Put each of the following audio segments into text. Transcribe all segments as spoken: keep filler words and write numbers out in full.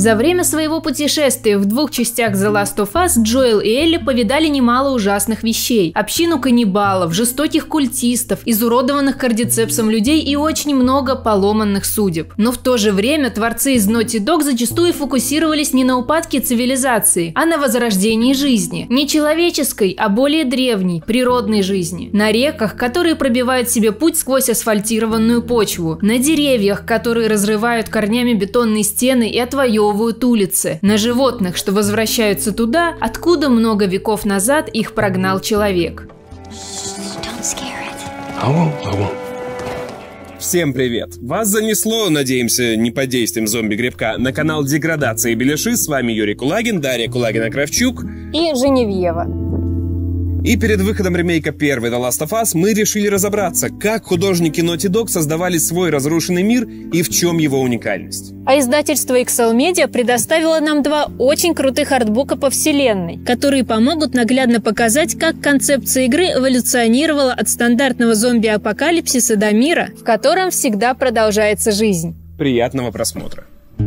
За время своего путешествия в двух частях The Last of Us Джоэл и Элли повидали немало ужасных вещей. Общину каннибалов, жестоких культистов, изуродованных кардицепсом людей и очень много поломанных судеб. Но в то же время творцы из Naughty Dog зачастую фокусировались не на упадке цивилизации, а на возрождении жизни. Не человеческой, а более древней, природной жизни. На реках, которые пробивают себе путь сквозь асфальтированную почву. На деревьях, которые разрывают корнями бетонные стены и отвоевывают улицы, на животных, что возвращаются туда, откуда много веков назад их прогнал человек. Всем привет! Вас занесло, надеемся, не под действием зомби-грибка, на канал Деградация и Беляши. С вами Юрий Кулагин, Дарья Кулагина-Кравчук и Женевьева. И перед выходом ремейка первой The Last of Us мы решили разобраться, как художники Naughty Dog создавали свой разрушенный мир и в чем его уникальность. А издательство икс эл Media предоставило нам два очень крутых артбука по вселенной, которые помогут наглядно показать, как концепция игры эволюционировала от стандартного зомби-апокалипсиса до мира, в котором всегда продолжается жизнь. Приятного просмотра!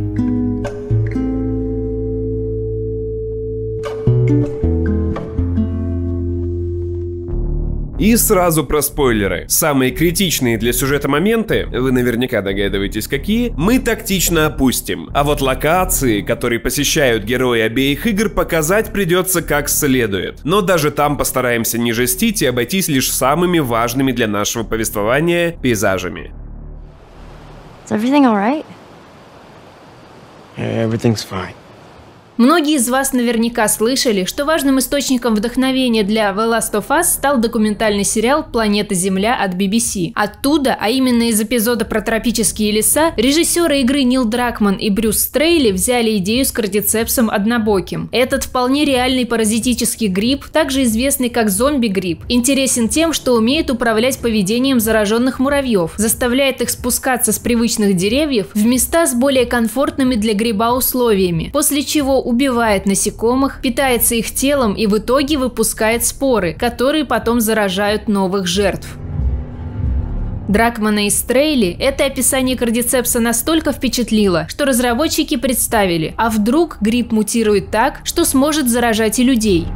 И сразу про спойлеры. Самые критичные для сюжета моменты, вы наверняка догадываетесь какие, мы тактично опустим. А вот локации, которые посещают герои обеих игр, показать придется как следует. Но даже там постараемся не жестить и обойтись лишь самыми важными для нашего повествования пейзажами. Is everything all right? Yeah, everything's fine. Многие из вас наверняка слышали, что важным источником вдохновения для The Last of Us стал документальный сериал «Планета Земля» от би би си. Оттуда, а именно из эпизода про тропические леса, режиссеры игры Нил Дракман и Брюс Стрейли взяли идею с кардицепсом однобоким. Этот вполне реальный паразитический гриб, также известный как зомби-гриб, интересен тем, что умеет управлять поведением зараженных муравьев, заставляет их спускаться с привычных деревьев в места с более комфортными для гриба условиями, после чего убивает насекомых, питается их телом и в итоге выпускает споры, которые потом заражают новых жертв. Дракмана и Стрейли это описание кардицепса настолько впечатлило, что разработчики представили, а вдруг гриб мутирует так, что сможет заражать и людей.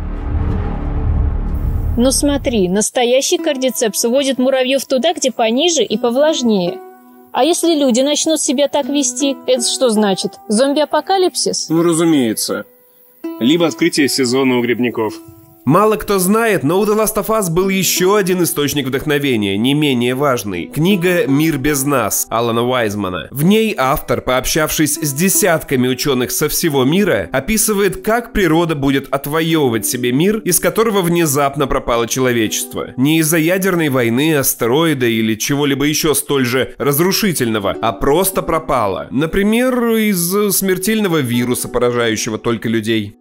Ну смотри, настоящий кардицепс водит муравьев туда, где пониже и повлажнее. А если люди начнут себя так вести, это что значит? Зомби-апокалипсис? Ну, разумеется. Либо открытие сезона у грибников. Мало кто знает, но у The Last of Us был еще один источник вдохновения, не менее важный. Книга «Мир без нас» Алана Уайзмана. В ней автор, пообщавшись с десятками ученых со всего мира, описывает, как природа будет отвоевывать себе мир, из которого внезапно пропало человечество. Не из-за ядерной войны, астероида или чего-либо еще столь же разрушительного, а просто пропало. Например, из смертельного вируса, поражающего только людей.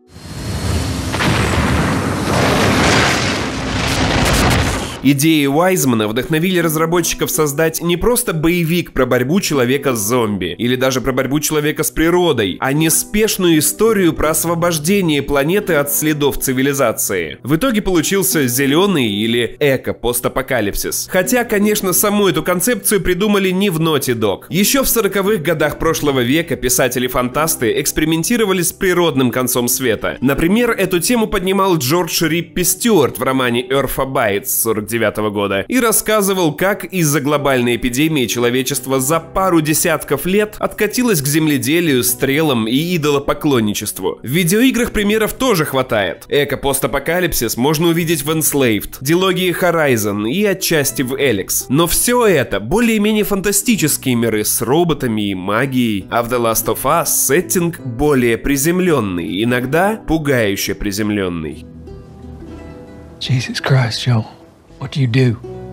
Идеи Уайзмана вдохновили разработчиков создать не просто боевик про борьбу человека с зомби, или даже про борьбу человека с природой, а неспешную историю про освобождение планеты от следов цивилизации. В итоге получился зеленый или эко-постапокалипсис. Хотя, конечно, саму эту концепцию придумали не в Naughty Dog. Еще в сороковых годах прошлого века писатели-фантасты экспериментировали с природным концом света. Например, эту тему поднимал Джордж Риппи Стюарт в романе Earth Abides сорок девятого года и рассказывал, как из-за глобальной эпидемии человечество за пару десятков лет откатилось к земледелию, стрелам и идолопоклонничеству. В видеоиграх примеров тоже хватает. Эко-постапокалипсис можно увидеть в Enslaved, дилогии Horizon и отчасти в Эликс. Но все это более-менее фантастические миры с роботами и магией, а в The Last of Us сеттинг более приземленный, иногда пугающе приземленный. Jesus Christ, Joel. What do you do?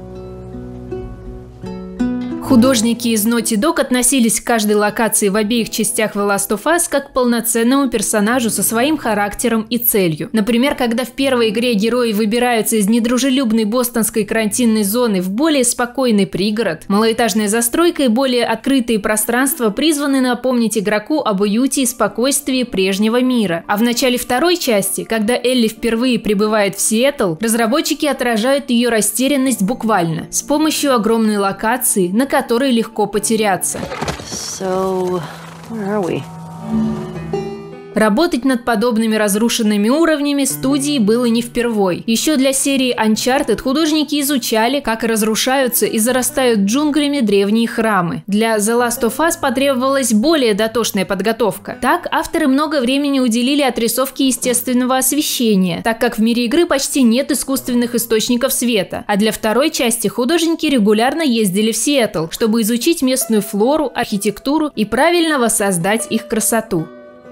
Художники из Naughty Dog относились к каждой локации в обеих частях The Last of Us как к полноценному персонажу со своим характером и целью. Например, когда в первой игре герои выбираются из недружелюбной бостонской карантинной зоны в более спокойный пригород, малоэтажная застройка и более открытые пространства призваны напомнить игроку об уюте и спокойствии прежнего мира. А в начале второй части, когда Элли впервые прибывает в Сиэтл, разработчики отражают ее растерянность буквально, с помощью огромной локации, на которой легко потеряться. So, where are we? Работать над подобными разрушенными уровнями студии было не впервой. Еще для серии Uncharted художники изучали, как разрушаются и зарастают джунглями древние храмы. Для The Last of Us потребовалась более дотошная подготовка. Так, авторы много времени уделили отрисовке естественного освещения, так как в мире игры почти нет искусственных источников света. А для второй части художники регулярно ездили в Сиэтл, чтобы изучить местную флору, архитектуру и правильно воссоздать их красоту.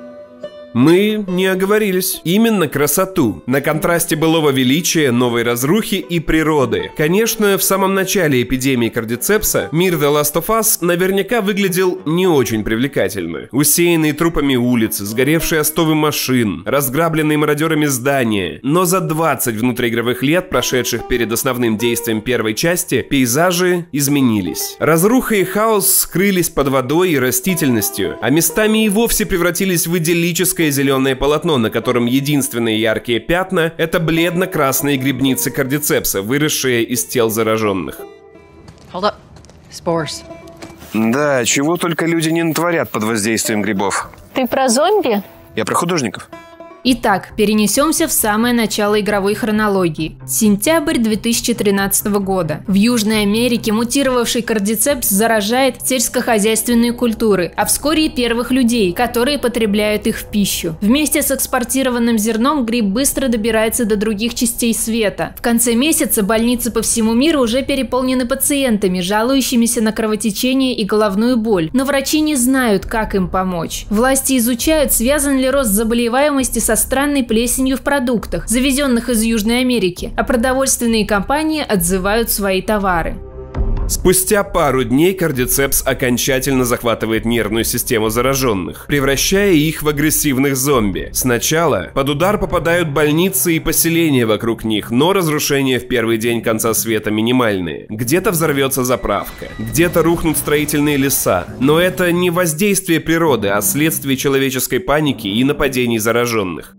Мы не оговорились. Именно красоту. На контрасте былого величия, новой разрухи и природы. Конечно, в самом начале эпидемии кардицепса мир The Last of Us наверняка выглядел не очень привлекательно. Усеянные трупами улицы, сгоревшие остовы машин, разграбленные мародерами здания. Но за двадцать внутриигровых лет, прошедших перед основным действием первой части, пейзажи изменились. Разруха и хаос скрылись под водой и растительностью, а местами и вовсе превратились в идиллическое зеленое полотно, на котором единственные яркие пятна – это бледно-красные грибницы кардицепса, выросшие из тел зараженных. Hold up. Spores. Да, чего только люди не натворят под воздействием грибов. Ты про зомби? Я про художников. Итак, перенесемся в самое начало игровой хронологии. Сентябрь две тысячи тринадцатого года. В Южной Америке мутировавший кардицепс заражает сельскохозяйственные культуры, а вскоре и первых людей, которые потребляют их в пищу. Вместе с экспортированным зерном гриб быстро добирается до других частей света. В конце месяца больницы по всему миру уже переполнены пациентами, жалующимися на кровотечение и головную боль, но врачи не знают, как им помочь. Власти изучают, связан ли рост заболеваемости с со странной плесенью в продуктах, завезенных из Южной Америки, а продовольственные компании отзывают свои товары. Спустя пару дней кардицепс окончательно захватывает нервную систему зараженных, превращая их в агрессивных зомби. Сначала под удар попадают больницы и поселения вокруг них, но разрушения в первый день конца света минимальные. Где-то взорвется заправка, где-то рухнут строительные леса. Но это не воздействие природы, а следствие человеческой паники и нападений зараженных.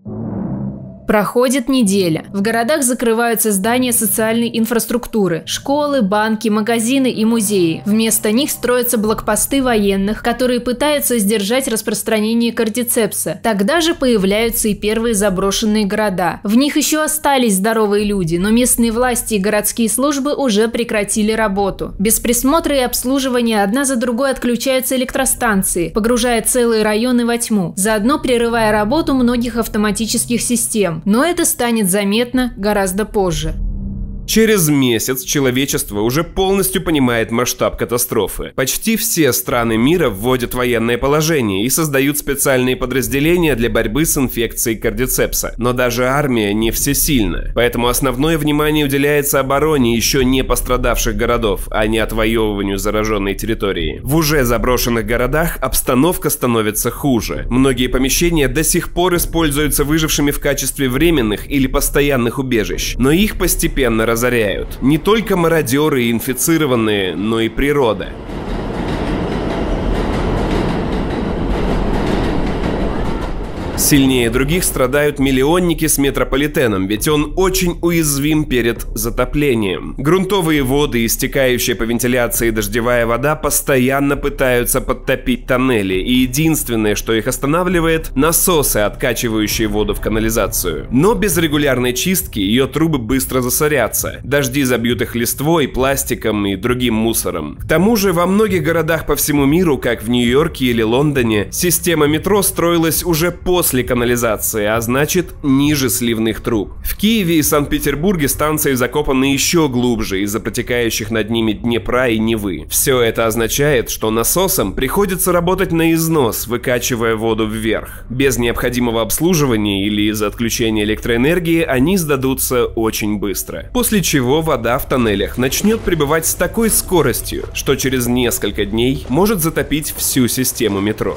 Проходит неделя. В городах закрываются здания социальной инфраструктуры – школы, банки, магазины и музеи. Вместо них строятся блокпосты военных, которые пытаются сдержать распространение кардицепса. Тогда же появляются и первые заброшенные города. В них еще остались здоровые люди, но местные власти и городские службы уже прекратили работу. Без присмотра и обслуживания одна за другой отключаются электростанции, погружая целые районы во тьму, заодно прерывая работу многих автоматических систем. Но это станет заметно гораздо позже. Через месяц человечество уже полностью понимает масштаб катастрофы. Почти все страны мира вводят военное положение и создают специальные подразделения для борьбы с инфекцией кардицепса. Но даже армия не всесильна. Поэтому основное внимание уделяется обороне еще не пострадавших городов, а не отвоевыванию зараженной территории. В уже заброшенных городах обстановка становится хуже. Многие помещения до сих пор используются выжившими в качестве временных или постоянных убежищ, но их постепенно разоряют. Не только мародеры и инфицированные, но и природа. Сильнее других страдают миллионники с метрополитеном, ведь он очень уязвим перед затоплением. Грунтовые воды, истекающая по вентиляции дождевая вода постоянно пытаются подтопить тоннели, и единственное, что их останавливает – насосы, откачивающие воду в канализацию. Но без регулярной чистки ее трубы быстро засорятся. Дожди забьют их листвой, пластиком и другим мусором. К тому же во многих городах по всему миру, как в Нью-Йорке или Лондоне, система метро строилась уже после канализации, а значит ниже сливных труб. В Киеве и Санкт-Петербурге станции закопаны еще глубже из-за протекающих над ними Днепра и Невы. Все это означает, что насосам приходится работать на износ, выкачивая воду вверх. Без необходимого обслуживания или из-за отключения электроэнергии они сдадутся очень быстро. После чего вода в тоннелях начнет прибывать с такой скоростью, что через несколько дней может затопить всю систему метро.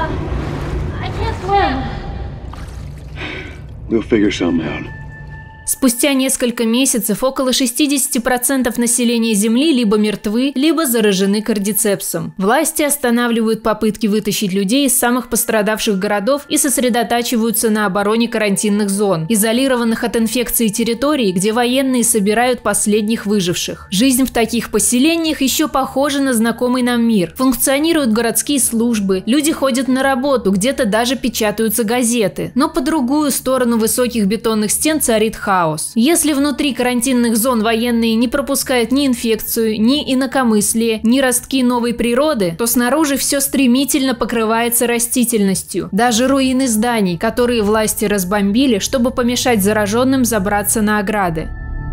We'll figure something out. Спустя несколько месяцев около шестидесяти процентов населения Земли либо мертвы, либо заражены кардицепсом. Власти останавливают попытки вытащить людей из самых пострадавших городов и сосредотачиваются на обороне карантинных зон, изолированных от инфекции территорий, где военные собирают последних выживших. Жизнь в таких поселениях еще похожа на знакомый нам мир. Функционируют городские службы, люди ходят на работу, где-то даже печатаются газеты. Но по другую сторону высоких бетонных стен царит хаос. Если внутри карантинных зон военные не пропускают ни инфекцию, ни инакомыслие, ни ростки новой природы, то снаружи все стремительно покрывается растительностью. Даже руины зданий, которые власти разбомбили, чтобы помешать зараженным забраться на ограды.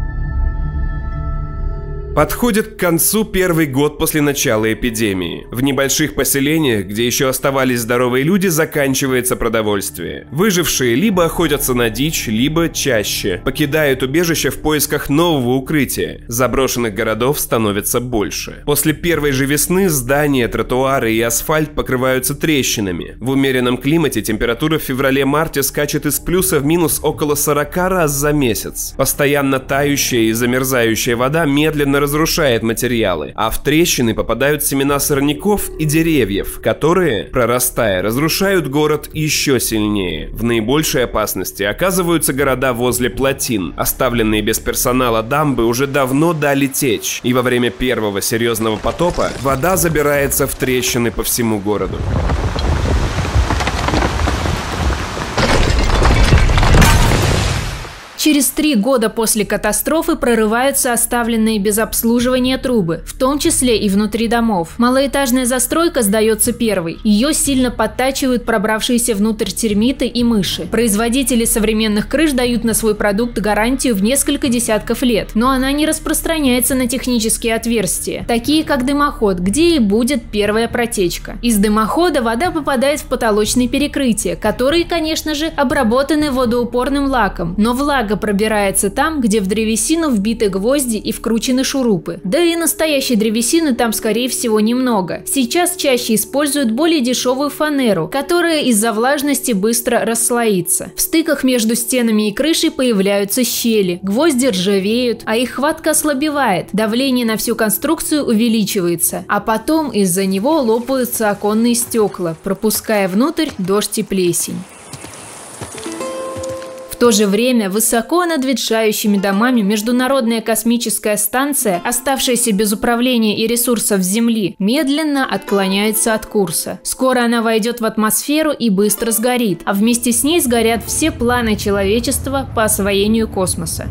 Подходит к концу первый год после начала эпидемии. В небольших поселениях, где еще оставались здоровые люди, заканчивается продовольствие. Выжившие либо охотятся на дичь, либо чаще покидают убежище в поисках нового укрытия. Заброшенных городов становится больше. После первой же весны здания, тротуары и асфальт покрываются трещинами. В умеренном климате температура в феврале-марте скачет из плюса в минус около сорока раз за месяц. Постоянно тающая и замерзающая вода медленно разрушает материалы, а в трещины попадают семена сорняков и деревьев, которые, прорастая, разрушают город еще сильнее. В наибольшей опасности оказываются города возле плотин. Оставленные без персонала дамбы уже давно дали течь, и во время первого серьезного потопа вода забирается в трещины по всему городу. Через три года после катастрофы прорываются оставленные без обслуживания трубы, в том числе и внутри домов. Малоэтажная застройка сдается первой. Ее сильно подтачивают пробравшиеся внутрь термиты и мыши. Производители современных крыш дают на свой продукт гарантию в несколько десятков лет, но она не распространяется на технические отверстия, такие как дымоход, где и будет первая протечка. Из дымохода вода попадает в потолочные перекрытия, которые, конечно же, обработаны водоупорным лаком, но влага пробирается там, где в древесину вбиты гвозди и вкручены шурупы. Да и настоящей древесины там, скорее всего, немного. Сейчас чаще используют более дешевую фанеру, которая из-за влажности быстро расслоится. В стыках между стенами и крышей появляются щели, гвозди ржавеют, а их хватка ослабевает, давление на всю конструкцию увеличивается, а потом из-за него лопаются оконные стекла, пропуская внутрь дождь и плесень. В то же время высоко над ветшающими домами Международная космическая станция, оставшаяся без управления и ресурсов Земли, медленно отклоняется от курса. Скоро она войдет в атмосферу и быстро сгорит, а вместе с ней сгорят все планы человечества по освоению космоса.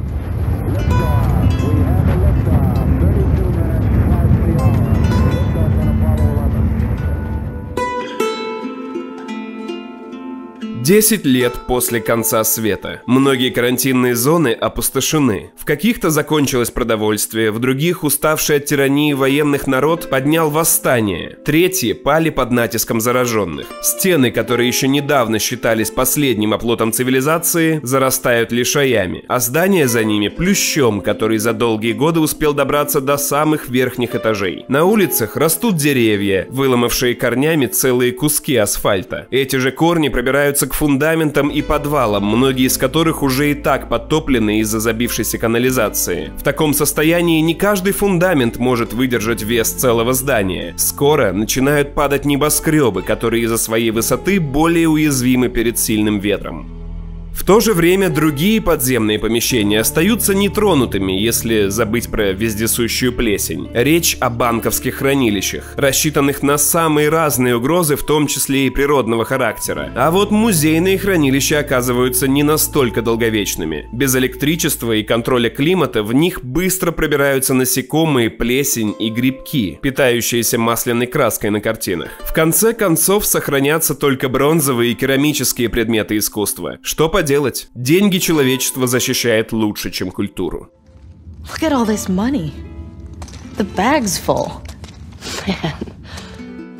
Десять лет после конца света. Многие карантинные зоны опустошены. В каких-то закончилось продовольствие, в других уставший от тирании военных народ поднял восстание. Третьи пали под натиском зараженных. Стены, которые еще недавно считались последним оплотом цивилизации, зарастают лишаями, а здания за ними плющом, который за долгие годы успел добраться до самых верхних этажей. На улицах растут деревья, выломавшие корнями целые куски асфальта. Эти же корни пробираются к фундаментам и подвалам, многие из которых уже и так подтоплены из-за забившейся канализации. В таком состоянии не каждый фундамент может выдержать вес целого здания. Скоро начинают падать небоскребы, которые из-за своей высоты более уязвимы перед сильным ветром. В то же время другие подземные помещения остаются нетронутыми, если забыть про вездесущую плесень. Речь о банковских хранилищах, рассчитанных на самые разные угрозы, в том числе и природного характера. А вот музейные хранилища оказываются не настолько долговечными. Без электричества и контроля климата в них быстро пробираются насекомые, плесень и грибки, питающиеся масляной краской на картинах. В конце концов сохранятся только бронзовые и керамические предметы искусства. Что поделать? Деньги человечество защищает лучше, чем культуру. Look at all this money. The bag's full. Man,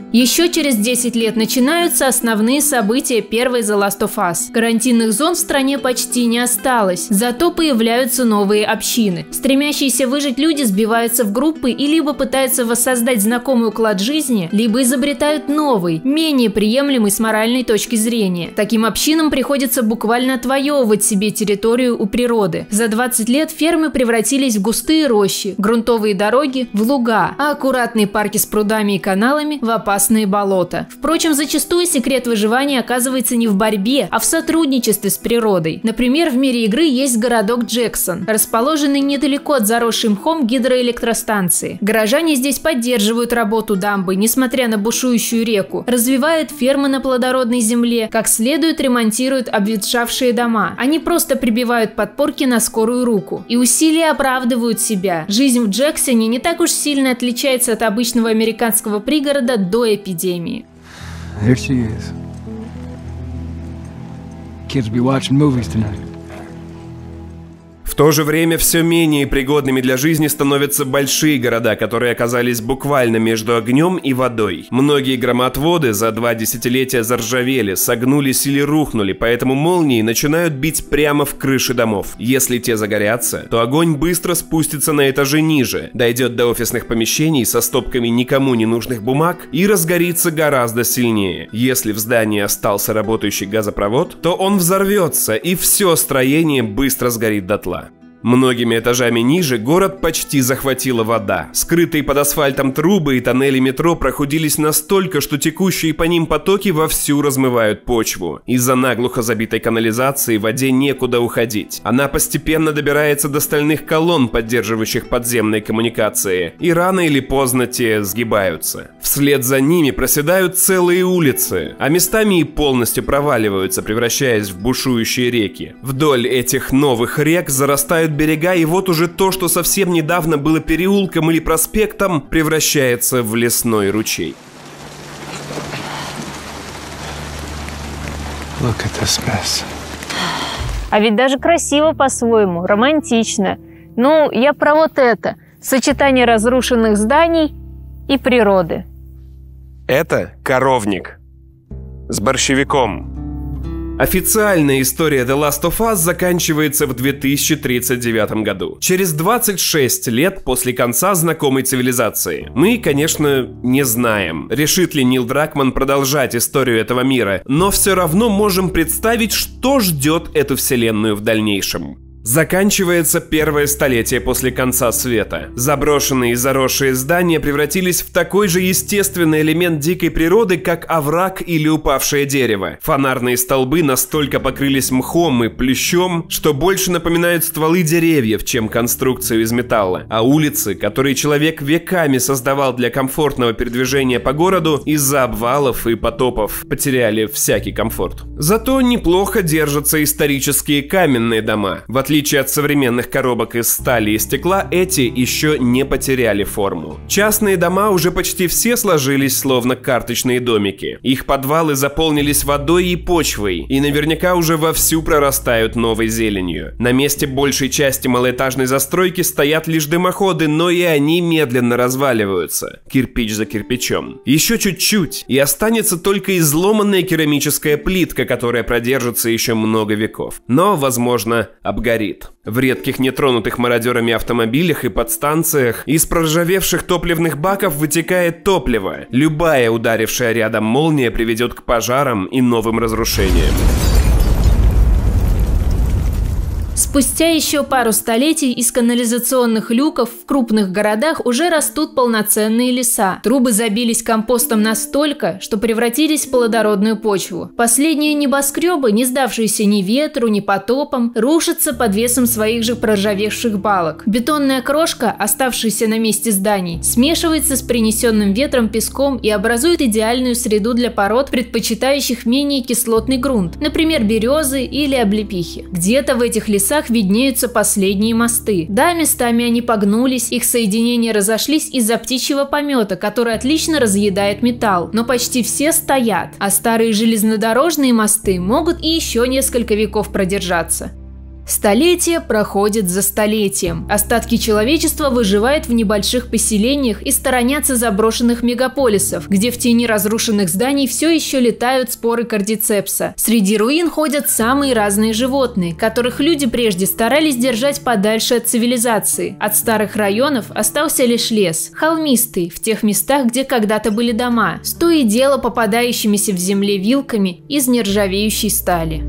Еще через десять лет начинаются основные события первой The Last of Us. Карантинных зон в стране почти не осталось, зато появляются новые общины. Стремящиеся выжить люди сбиваются в группы и либо пытаются воссоздать знакомый уклад жизни, либо изобретают новый, менее приемлемый с моральной точки зрения. Таким общинам приходится буквально отвоевывать себе территорию у природы. За двадцать лет фермы превратились в густые рощи, грунтовые дороги – в луга, а аккуратные парки с прудами и каналами – в опасные болота. Впрочем, зачастую секрет выживания оказывается не в борьбе, а в сотрудничестве с природой. Например, в мире игры есть городок Джексон, расположенный недалеко от заросшей мхом гидроэлектростанции. Горожане здесь поддерживают работу дамбы, несмотря на бушующую реку, развивают фермы на плодородной земле, как следует ремонтируют обветшавшие дома. Они просто прибивают подпорки на скорую руку. И усилия оправдывают себя. Жизнь в Джексоне не так уж сильно отличается от обычного американского пригорода до эпидемии. There she is. Kids will be watching movies tonight. В то же время все менее пригодными для жизни становятся большие города, которые оказались буквально между огнем и водой. Многие громоотводы за два десятилетия заржавели, согнулись или рухнули, поэтому молнии начинают бить прямо в крыши домов. Если те загорятся, то огонь быстро спустится на этажи ниже, дойдет до офисных помещений со стопками никому не нужных бумаг и разгорится гораздо сильнее. Если в здании остался работающий газопровод, то он взорвется, и все строение быстро сгорит дотла. Многими этажами ниже город почти захватила вода. Скрытые под асфальтом трубы и тоннели метро прохудились настолько, что текущие по ним потоки вовсю размывают почву. Из-за наглухо забитой канализации воде некуда уходить. Она постепенно добирается до стальных колонн, поддерживающих подземные коммуникации, и рано или поздно те сгибаются. Вслед за ними проседают целые улицы, а местами и полностью проваливаются, превращаясь в бушующие реки. Вдоль этих новых рек зарастают берега, и вот уже то, что совсем недавно было переулком или проспектом, превращается в лесной ручей. Look at this mess. А ведь даже красиво по-своему, романтично. Ну, я про вот это. Сочетание разрушенных зданий и природы. Это коровник. С борщевиком. Официальная история The Last of Us заканчивается в две тысячи тридцать девятом году, через двадцать шесть лет после конца знакомой цивилизации. Мы, конечно, не знаем, решит ли Нил Дракман продолжать историю этого мира, но все равно можем представить, что ждет эту вселенную в дальнейшем. Заканчивается первое столетие после конца света. Заброшенные и заросшие здания превратились в такой же естественный элемент дикой природы, как овраг или упавшее дерево. Фонарные столбы настолько покрылись мхом и плющом, что больше напоминают стволы деревьев, чем конструкцию из металла. А улицы, которые человек веками создавал для комфортного передвижения по городу, из-за обвалов и потопов потеряли всякий комфорт. Зато неплохо держатся исторические каменные дома. В отличие В отличие от современных коробок из стали и стекла, эти еще не потеряли форму. Частные дома уже почти все сложились словно карточные домики. Их подвалы заполнились водой и почвой, и наверняка уже вовсю прорастают новой зеленью. На месте большей части малоэтажной застройки стоят лишь дымоходы, но и они медленно разваливаются, кирпич за кирпичом. Еще чуть-чуть, и останется только изломанная керамическая плитка, которая продержится еще много веков. Но, возможно, обгорит. В редких нетронутых мародерами автомобилях и подстанциях из проржавевших топливных баков вытекает топливо. Любая ударившая рядом молния приведет к пожарам и новым разрушениям. Спустя еще пару столетий из канализационных люков в крупных городах уже растут полноценные леса. Трубы забились компостом настолько, что превратились в плодородную почву. Последние небоскребы, не сдавшиеся ни ветру, ни потопам, рушатся под весом своих же проржавевших балок. Бетонная крошка, оставшаяся на месте зданий, смешивается с принесенным ветром песком и образует идеальную среду для пород, предпочитающих менее кислотный грунт, например, березы или облепихи. Где-то в этих лесах виднеются последние мосты. Да, местами они погнулись, их соединения разошлись из-за птичьего помета, который отлично разъедает металл, но почти все стоят, а старые железнодорожные мосты могут и еще несколько веков продержаться. Столетие проходит за столетием. Остатки человечества выживают в небольших поселениях и сторонятся заброшенных мегаполисов, где в тени разрушенных зданий все еще летают споры кардицепса. Среди руин ходят самые разные животные, которых люди прежде старались держать подальше от цивилизации. От старых районов остался лишь лес, холмистый, в тех местах, где когда-то были дома, с то и дело попадающимися в земле вилками из нержавеющей стали.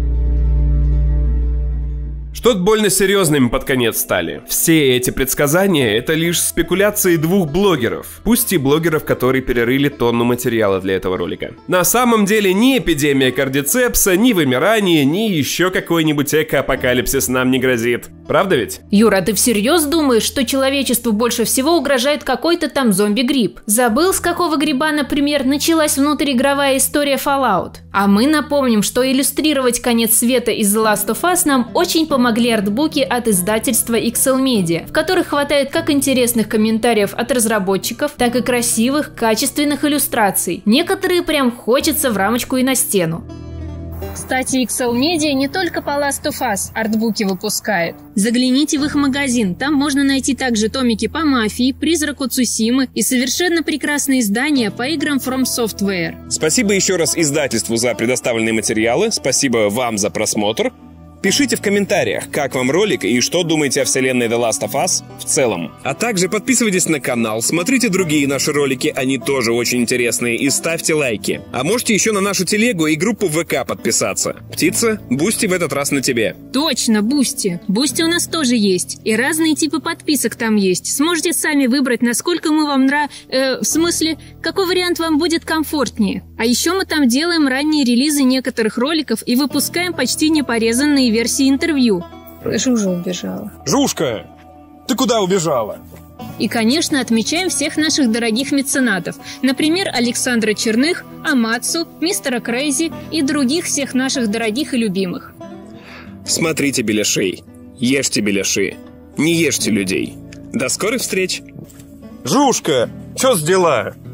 Что-то больно серьезными под конец стали. Все эти предсказания — это лишь спекуляции двух блогеров. Пусть и блогеров, которые перерыли тонну материала для этого ролика. На самом деле ни эпидемия кардицепса, ни вымирание, ни еще какой-нибудь эко-апокалипсис нам не грозит. Правда ведь? Юра, ты всерьез думаешь, что человечеству больше всего угрожает какой-то там зомби-грипп? Забыл, с какого гриба, например, началась внутриигровая история Fallout? А мы напомним, что иллюстрировать конец света из The Last of Us нам очень помогли артбуки от издательства икс эл Media, в которых хватает как интересных комментариев от разработчиков, так и красивых, качественных иллюстраций. Некоторые прям хочется в рамочку и на стену. Кстати, икс эл Media не только по Last of Us артбуки выпускает. Загляните в их магазин, там можно найти также томики по Мафии, Призраку Цусимы и совершенно прекрасные издания по играм From Software. Спасибо еще раз издательству за предоставленные материалы, спасибо вам за просмотр. Пишите в комментариях, как вам ролик и что думаете о вселенной The Last of Us в целом. А также подписывайтесь на канал, смотрите другие наши ролики, они тоже очень интересные, и ставьте лайки. А можете еще на нашу телегу и группу в вэ ка подписаться. Птица, Бусти в этот раз на тебе. Точно, Бусти. Бусти у нас тоже есть. И разные типы подписок там есть. Сможете сами выбрать, насколько мы вам нрав... Э, в смысле, какой вариант вам будет комфортнее. А еще мы там делаем ранние релизы некоторых роликов и выпускаем почти непорезанные версии интервью. Жужа убежала. Жужка, ты куда убежала? И, конечно, отмечаем всех наших дорогих меценатов. Например, Александра Черных, Амацу, Мистера Крейзи и других всех наших дорогих и любимых. Смотрите беляшей, ешьте беляши, не ешьте людей. До скорых встреч. Жужка, чё с дела?